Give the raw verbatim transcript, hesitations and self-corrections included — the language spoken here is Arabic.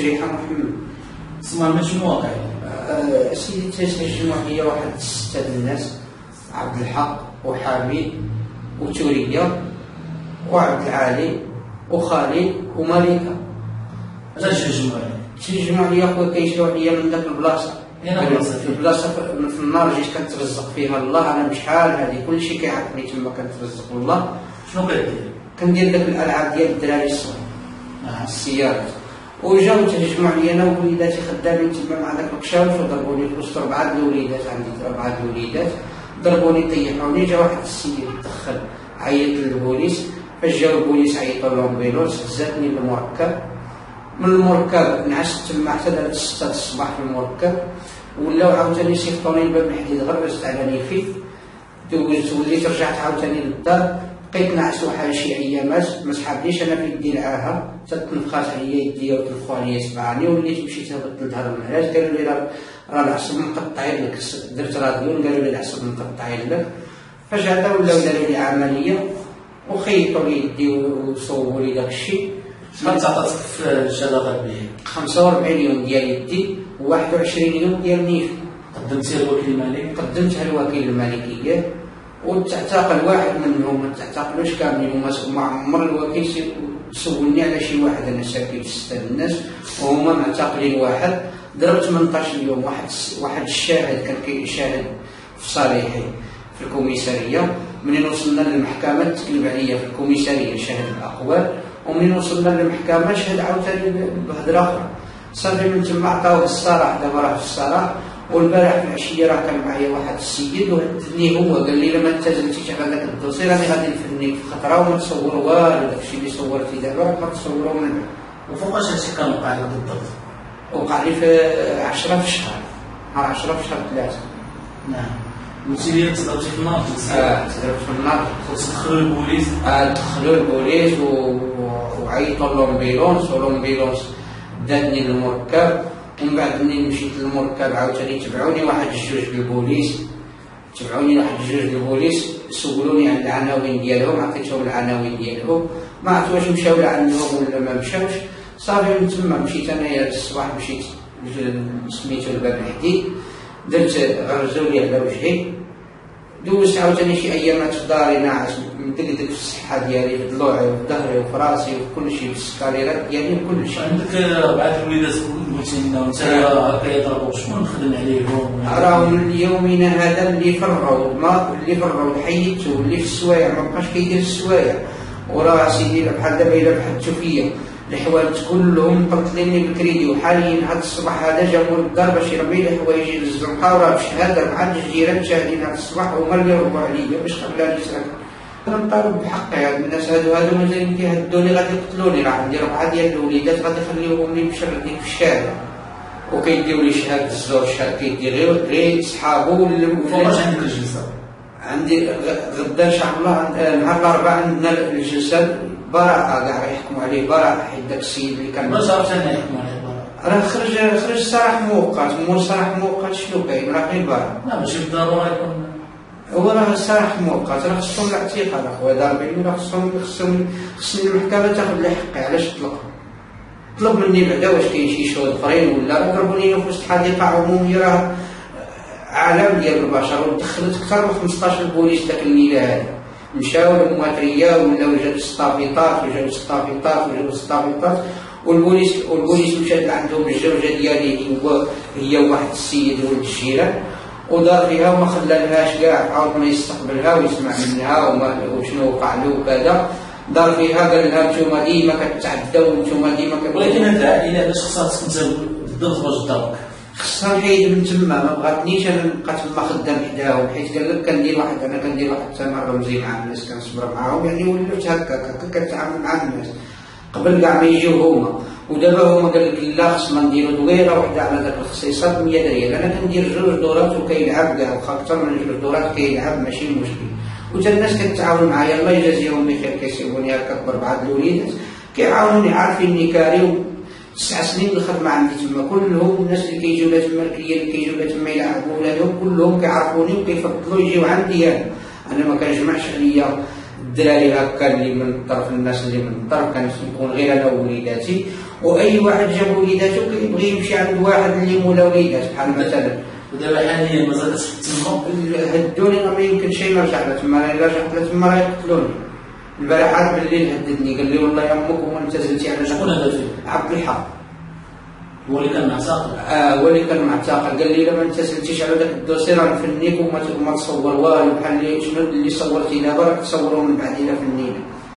شريحه محمد. تسمى المجموعه أه سيدي تجمع هي واحد سته د الناس، عبد الحق وحامد وتوريه وعبد العالي وخالد ومالكه. علاش تجمع تجمع لي اخويا كيشرو عليا من داك البلاصه، في البلاصه في النار جيت كنترزق فيها الله. انا بشحال هذه كلشي كيعرفني تما كنترزق الله. شنو كدير؟ كندير داك الالعاب ديال الدراري الصغار السيارات. وجاو تهجموا عليا انا ووليداتي خدامين تما مع داك الكشاوش وضربوني في وسط اربعه الوليدات، عندي اربعه الوليدات ضربوني طيحوني. جا واحد السيد دخل عيط للبوليس، فاش جاو البوليس عيطوا لومبيلونس هزاتني للمركب. من المركب نعست تما حتى دارت ستة الصباح في المركب، ولاو عاوتاني صيفطوني لباب الحديد غرست على نيفي. دوزت وليت رجعت عاوتاني للدار، بقيت نعس واحد شي ايامات ما سحابنيش انا في يدي العاهه، حتى تنفخات عليا يديا وتنفخوا عليا سبعاني. وليت مشيت هبطت لدار المعراج، قالوا لي راه راه العصب مقطعين لك. درت راديو قالوا لي العصب مقطعين لك. فجاه ولاو داروا لي عمليه وخيطوا لي يدي وصوبوا لي داك الشيء. شحال تعطاتك في الشهاده الطبيه؟ خمسة وأربعين يوم ديال يدي وواحد وعشرين يوم ديال نيفي. قدمتيها للوكيل المالي؟ قدمتها للوكيل المالكيه وتعتقل واحد منهم، ما تعتقلوش كاملين. وما عمر الوكيل سولني على شي واحد، انا ساكن في سته الناس وهما معتقلين واحد. ضربت ثمنطاش يوم. واحد واحد الشاهد كان كيشاهد في صالحي في الكوميساريه. منين وصلنا للمحكمه تكلم عليا في الكوميساريه شاهد الاقوال، ومنين وصلنا للمحكمه شهد عاوتاني بهضره اخرى. صافي من تما عطاوه الصراح، دابا راه في الصراح. والبارح في العشيه راه كان معايا واحد السيد وهددني هو، قال لي الا ما انتزلتيش على ذاك الدوسي راني غادي نفنيك في خطره وما تصور والو. داكشي اللي صورتي دابا راك ما تصورو من بعد. وفوقاش هادشي كان وقع لك بالضبط؟ وقع لي في عشرة في الشهر، نهار عشرة في شهر ثلاثة. نعم. قلتي لي تضربتي في النار؟ اه تضربت في النار. دخلوا البوليس؟ اه دخلوا البوليس وعيطوا لومبيلونس، ولومبيلونس داتني للمركب. ومن بعد منين مشيت للمركب عاوتاني تبعوني واحد الجوج للبوليس، تبعوني واحد الجوج للبوليس سولوني عن العناوين ديالهم، عطيتهم العناوين ديالهم. ما عرفت واش مشاو لعندهم ولا ما مشاوش. صافي من تما مشيت انايا الصباح، مشيت سميتو الباب الحديد، درت غرزولي على وجهي. دوزت عاوتاني شي ايامات في داري ناعس مدقدق في الصحه ديالي، في ضلوعي وفي ظهري وفي راسي وفي كل شيء، في السكاليرات ديالي وكل شيء. عندك اربعه الوليدات قلتي لنا وانت هكا يضربوك، شكون نخدم عليهم؟ راهم من يومنا هذا اللي فرغوا ما اللي فرغوا حيدته، واللي في السوايع ما بقاش كيدير السوايع. وراه سيدي بحال دابا الا بحثتو فيا الحوايج كلهم مقتليني بالكريدي. وحاليا هذا الصباح هذا جابوا للدار باش يرمي لي حوايجي للزنقه، وراه بشهاده مع الجيران شاهدين هذا الصباح هما اللي ربوا عليا باش خلاني ساكت. انا نطالب بحقي. هاد الناس هادو هادو مازالين كيهدوني غادي يقتلوني. راه عندي ربعه ديال الوليدات غادي يخليوهم لي مشردين في الشارع وكيديو لي شهاده الزور. شهاده كيدي غير غير صحابو. فوقاش عندك الجلسه؟ عندي غدا ان شاء الله نهار الاربعاء عندنا الجلسه براءة، كاع يحكموا عليه براءة حيت داك السيد اللي كان. واش عرفت انا يحكموا عليه براءة؟ راه خرج خرج سراح مؤقت. مول سراح مؤقت شنو كاين؟ راه غير براءة. لا ماشي بالضروره يكون هو راه سراح مؤقت. راه خصهم الاعتقال اخويا ضاربين. راه خصهم خصهم خصني المحكمة تاخذ لي حقي. علاش تطلق؟ طلب مني بعدا واش كاين شي شهود اخرين ولا. راه ضربوني في وسط حديقة عمومية راه عالم ديال البشر، ودخلت اكثر من خمسطاش البوليس داك الليله هذا. مشاو للمواتريه ولاو جاو السطافيطات وجاو السطافيطات وجاو السطافيطات. والبوليس والبوليس مشات لعندهم الزوجه ديالي هو هي واحد السيد ولد الجيران، ودار فيها وما خلالهاش كاع عاود ما يستقبلها ويسمع منها وما وشنو وقع له وكذا. دار فيها قال لها نتوما ديما كتعداو ونتوما ديما كت... ولكن هاد العائله باش خصها انت بالضبط باش تضربك؟ خصها نحيد من تما. ما بغاتنيش انا نبقى تما خدام حداهم، حيت قال لك كندير واحد انا كندير واحد الثمن رمزي مع الناس كنصبر معاهم. يعني ولات هكاك هكا كنتعامل مع الناس قبل كاع ما يجيو هما. ودابا هما قال لك لا خصنا نديرو دويره وحده على ذاك الاختصاصات مية ريال. انا كندير جوج دورات وكيلعب كاع واخا اكثر من جوج دورات كيلعب ماشي مشكل. وتا الناس كتعاون معايا الله يجازيهم بخير. كيسيبوني هكاك بربعه الوليدات كيعاونوني عارفيني كاري. تسع سنين الخدمه عندي تما كلهم الناس اللي كيجيو لها تما الكريه اللي كيجيو لها تما يلعبوا ولادهم كلهم كيعرفوني وكيفضلوا يجيو عندي انا. انا ما كنجمعش عليا الدراري هكا اللي من طرف الناس اللي من الطرف، كنكون غير انا ووليداتي. واي واحد جاب وليداته كيبغي يمشي عند واحد اللي مولا وليدات بحال مثلا. ودابا حاليا مازال كتخدم تما؟ هدوني ما يمكنش نرجع لتما، الا رجعت لتما راه يقتلوني. البارح عاد بالليل هددني قال لي والله يا امك هو انت زلتي على شكون هذا فيه؟ عبد الحق. هو اللي كان معتقل؟ اه هو اللي كان معتقل. قال لي الا ما انت زلتيش على ذاك الدوسي راه نفنيك وما تصور والو، بحال اللي شنو اللي صورتي دابا راك تصوروا من بعد الى فنينا.